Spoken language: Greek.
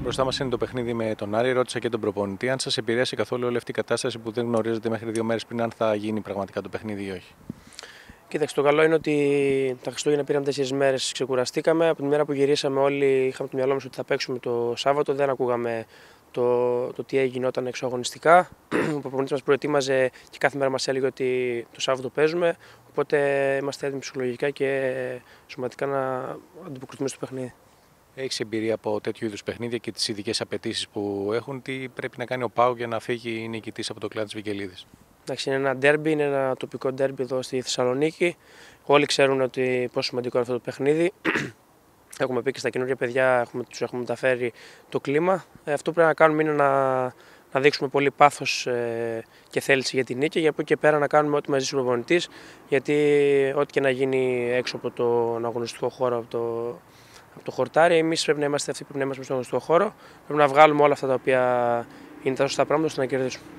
Μπροστά μας είναι το παιχνίδι με τον Άρη. Ρώτησα και τον προπονητή αν σας επηρέασε καθόλου όλη αυτή η κατάσταση που δεν γνωρίζετε μέχρι 2 μέρες πριν αν θα γίνει πραγματικά το παιχνίδι ή όχι. Κοίταξε, το καλό είναι ότι τα Χριστούγεννα πήραμε 4 μέρες, ξεκουραστήκαμε. Από τη μέρα που γυρίσαμε, όλοι είχαμε το μυαλό μας ότι θα παίξουμε το Σάββατο. Δεν ακούγαμε το τι γινόταν εξωαγωνιστικά. Ο προπονητής μας προετοίμαζε και κάθε μέρα μας έλεγε ότι το Σάββατο παίζουμε. Οπότε είμαστε έτοιμοι ψυχολογικά και σωματικά να αντιποκριθούμε στο παιχνίδι. Έχεις εμπειρία από τέτοιου είδους παιχνίδια και τις ειδικές απαιτήσεις που έχουν. Τι πρέπει να κάνει ο ΠΑΟΚ για να φύγει νικητής από το κλάν της Βικελίδης? Εντάξει, είναι ένα ντέρμπι, είναι ένα τοπικό ντέρμπι εδώ στη Θεσσαλονίκη. Όλοι ξέρουν ότι πόσο σημαντικό είναι αυτό το παιχνίδι. Έχουμε πει και στα καινούργια παιδιά, τους έχουμε μεταφέρει το κλίμα. Αυτό που πρέπει να κάνουμε είναι να δείξουμε πολύ πάθος και θέληση για την νίκη. Για από εκεί και πέρα να κάνουμε ό,τι μας ζήσει ο προπονητής. Γιατί ό,τι και να γίνει έξω από τον αγωνιστικό χώρο, από το χορτάρι, εμείς πρέπει να είμαστε αυτοί που πρέπει να είμαστε στον αγωνιστικό χώρο. Πρέπει να βγάλουμε όλα αυτά τα οποία είναι τα σωστά πράγματα ώστε να κερδίσουμε.